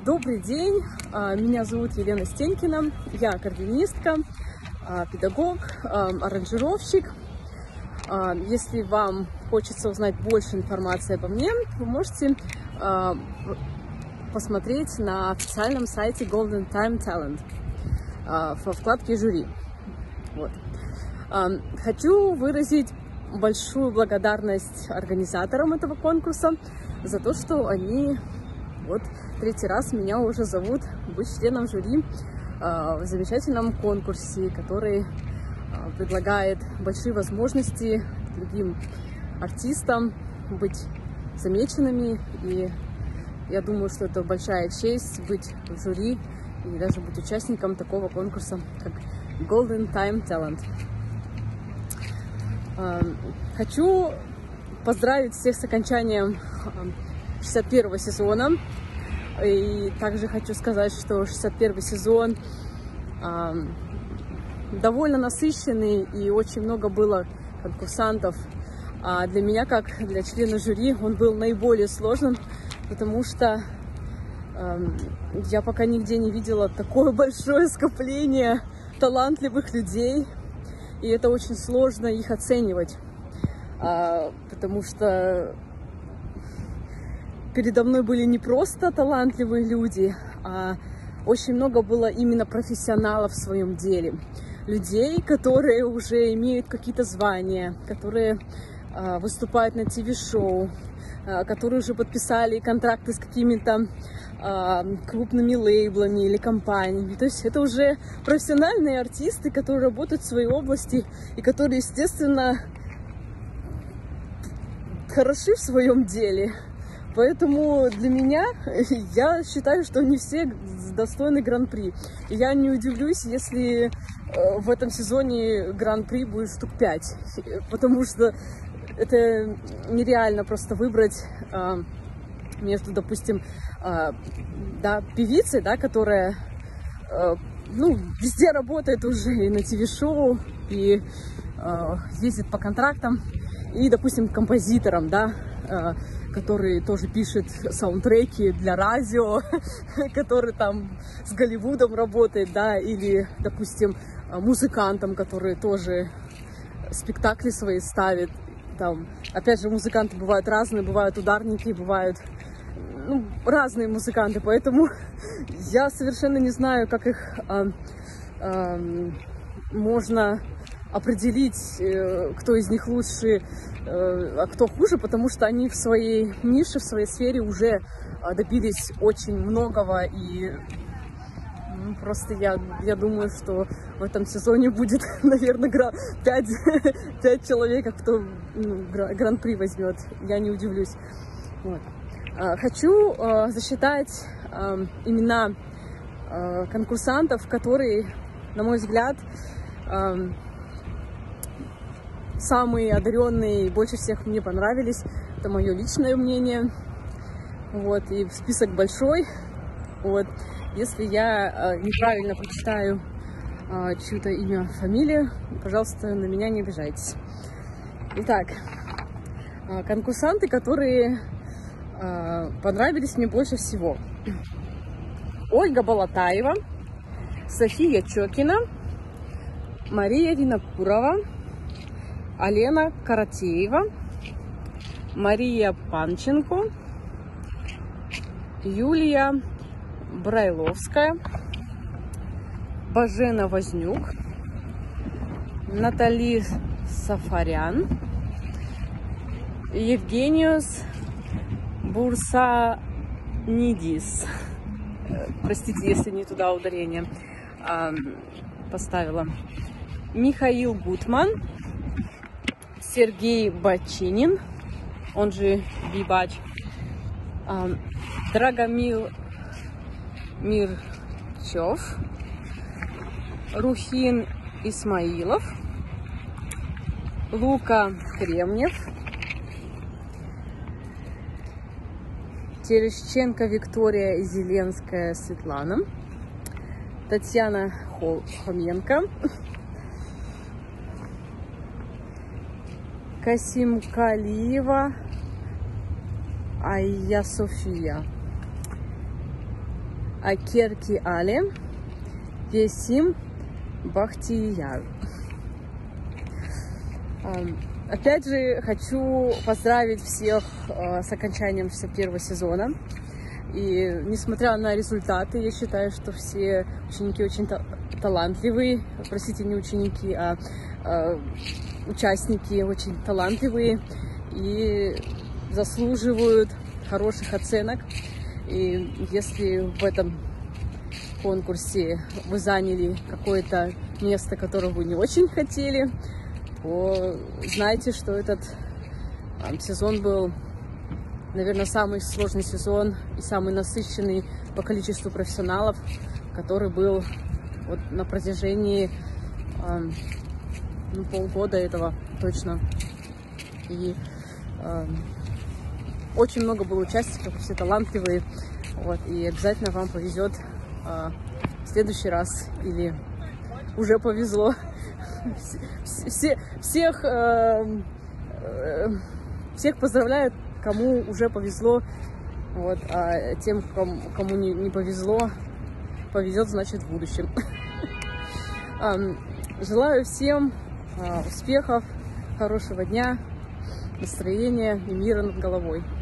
Добрый день, меня зовут Елена Стенькина, я аккордеонистка, педагог, аранжировщик. Если вам хочется узнать больше информации обо мне, вы можете посмотреть на официальном сайте Golden Time Talent во вкладке «Жюри». Вот. Хочу выразить большую благодарность организаторам этого конкурса за то, что они вот третий раз меня уже зовут быть членом жюри в замечательном конкурсе, который предлагает большие возможности другим артистам быть замеченными. И я думаю, что это большая честь быть в жюри и даже быть участником такого конкурса, как Golden Time Talent. Хочу поздравить всех с окончанием 61-го сезона. И также хочу сказать, что 61-й сезон довольно насыщенный, и очень много было конкурсантов. А для меня, как для члена жюри, он был наиболее сложным, потому что я пока нигде не видела такое большое скопление талантливых людей. И это очень сложно их оценивать, потому что передо мной были не просто талантливые люди, а очень много было именно профессионалов в своем деле. Людей, которые уже имеют какие-то звания, которые выступают на ТВ-шоу, которые уже подписали контракты с какими-то крупными лейблами или компаниями. То есть это уже профессиональные артисты, которые работают в своей области и которые, естественно, хороши в своем деле. Поэтому для меня, я считаю, что они все достойны гран-при. И я не удивлюсь, если в этом сезоне гран-при будет штук 5. Потому что это нереально просто выбрать между, допустим, певицей, которая везде работает уже и на ТВ-шоу, и ездит по контрактам, и, допустим, композитором, который тоже пишет саундтреки для радио, который там с Голливудом работает, или, допустим, музыкантом, который тоже спектакли свои ставит. Там, опять же, музыканты бывают разные, бывают ударники, бывают разные музыканты, поэтому я совершенно не знаю, как их можно определить, кто из них лучше, а кто хуже, потому что они в своей нише, в своей сфере уже добились очень многого, и просто я думаю, что в этом сезоне будет, наверное, 5 человек, кто гран-при возьмет. Я не удивлюсь. Вот. Хочу засчитать имена конкурсантов, которые, на мой взгляд, самые одаренные и больше всех мне понравились. Это мое личное мнение. Вот. И список большой. Вот. Если я неправильно прочитаю чье-то имя, фамилию, пожалуйста, на меня не обижайтесь. Итак, конкурсанты, которые понравились мне больше всего: Ольга Болотаева, София Чокина, Мария Винокурова, Алена Каратеева, Мария Панченко, Юлия Брайловская, Бажена Вознюк, Натали Сафарян, Евгениус Бурсанидис. Простите, если не туда ударение поставила. Михаил Гутман, Сергей Бачинин, он же Бибач, Драгомир Мирчев, Рухин Исмаилов, Лука Кремнев, Терещенко Виктория и Зеленская Светлана, Татьяна Хоменко, Касимкалиева Айя София. Акерки Але Весим Бахтияр. Опять же, хочу поздравить всех с окончанием 61-го сезона. И несмотря на результаты, я считаю, что все ученики очень талантливые. Простите, не ученики, а участники очень талантливые и заслуживают хороших оценок. И если в этом конкурсе вы заняли какое-то место, которое вы не очень хотели, то знайте, что этот сезон был, наверное, самый сложный сезон и самый насыщенный по количеству профессионалов, который был вот на протяжении полгода этого точно. И очень много было участников, все талантливые. Вот, и обязательно вам повезет в следующий раз, или уже повезло. Всех поздравляю, кому уже повезло. Вот, а тем, кому не повезло, повезет, значит, в будущем. Желаю всем успехов, хорошего дня, настроения и мира над головой.